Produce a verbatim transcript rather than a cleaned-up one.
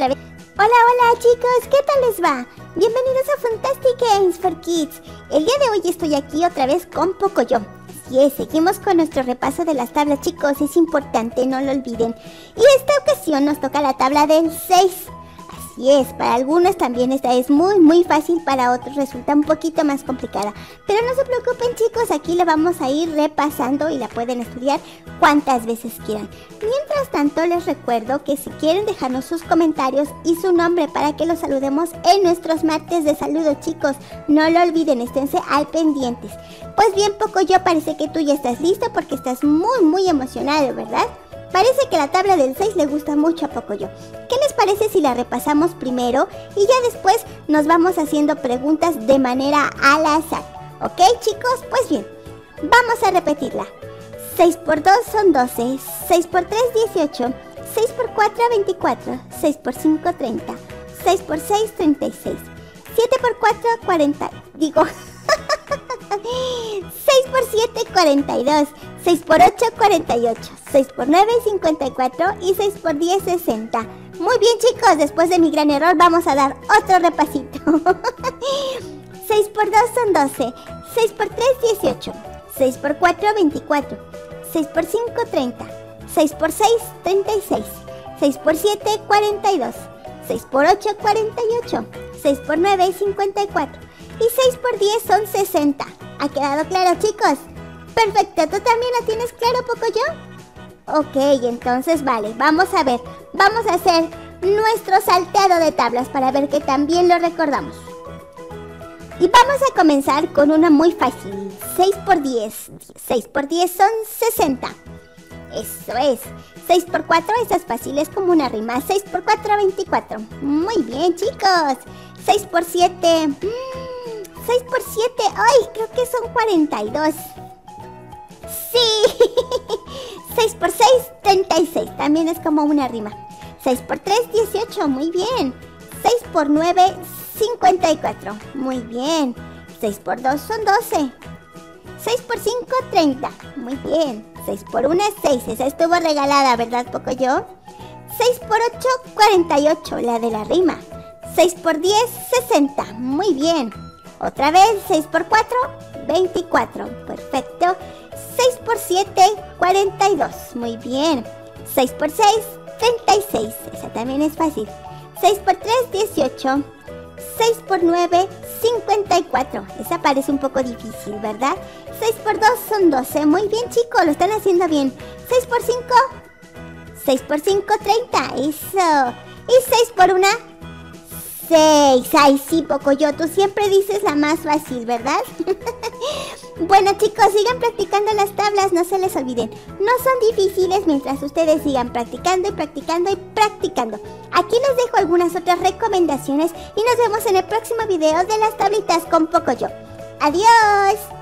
otra vez. Hola, hola chicos, ¿qué tal les va? Bienvenidos a Fantastic Games for Kids. El día de hoy estoy aquí otra vez con Pocoyo. Así es, seguimos con nuestro repaso de las tablas, chicos, es importante, no lo olviden. Y esta ocasión nos toca la tabla del seis. Así es, para algunos también esta es muy muy fácil, para otros resulta un poquito más complicada. Pero no se preocupen chicos, aquí la vamos a ir repasando y la pueden estudiar cuantas veces quieran. Mientras tanto les recuerdo que si quieren dejarnos sus comentarios y su nombre para que los saludemos en nuestros martes de saludos, chicos, no lo olviden, esténse al pendientes. Pues bien, Pocoyo, parece que tú ya estás listo porque estás muy muy emocionado, ¿verdad? Parece que la tabla del seis le gusta mucho a Pocoyo. ¿Qué les parece si la repasamos primero y ya después nos vamos haciendo preguntas de manera al azar? ¿Ok, chicos? Pues bien, vamos a repetirla. seis por dos son doce, seis por tres dieciocho, seis por cuatro veinticuatro, seis por cinco treinta, seis por seis treinta y seis, siete por cuatro cuarenta, digo... seis por siete cuarenta y dos, seis por ocho cuarenta y ocho, seis por nueve cincuenta y cuatro y seis por diez sesenta. Muy bien chicos, después de mi gran error vamos a dar otro repasito. seis por dos son doce, seis por tres dieciocho, seis por cuatro veinticuatro, seis por cinco treinta, seis por seis treinta y seis, seis por siete cuarenta y dos, seis por ocho cuarenta y ocho, seis por nueve cincuenta y cuatro y seis por diez son sesenta. ¿Ha quedado claro, chicos? Perfecto, ¿tú también lo tienes claro, Pocoyo? Ok, entonces vale, vamos a ver. Vamos a hacer nuestro salteado de tablas para ver que también lo recordamos. Y vamos a comenzar con una muy fácil. seis por diez. seis por diez son sesenta. Eso es. seis por cuatro, esa es fácil, es como una rima. seis por cuatro, veinticuatro. Muy bien, chicos. seis por siete... seis por siete, ay, creo que son cuarenta y dos. Sí. seis por seis, treinta y seis, también es como una rima. seis por tres, dieciocho, muy bien. seis por nueve, cincuenta y cuatro, muy bien. seis por dos son doce. seis por cinco, treinta, muy bien. seis por uno es seis, esa estuvo regalada, ¿verdad, Pocoyo? seis por ocho, cuarenta y ocho, la de la rima. seis por diez, sesenta, muy bien. Otra vez, seis por cuatro, veinticuatro, perfecto. seis por siete, cuarenta y dos, muy bien. seis por seis, treinta y seis, esa también es fácil. seis por tres, dieciocho. seis por nueve, cincuenta y cuatro, esa parece un poco difícil, ¿verdad? seis por dos son doce, muy bien chicos, lo están haciendo bien. seis por cinco, seis por cinco, treinta, eso. Y seis por uno, seis. Ay, sí, Pocoyo, tú siempre dices la más fácil, ¿verdad? Bueno, chicos, sigan practicando las tablas, no se les olviden. No son difíciles mientras ustedes sigan practicando y practicando y practicando. Aquí les dejo algunas otras recomendaciones y nos vemos en el próximo video de las tablitas con Pocoyo. ¡Adiós!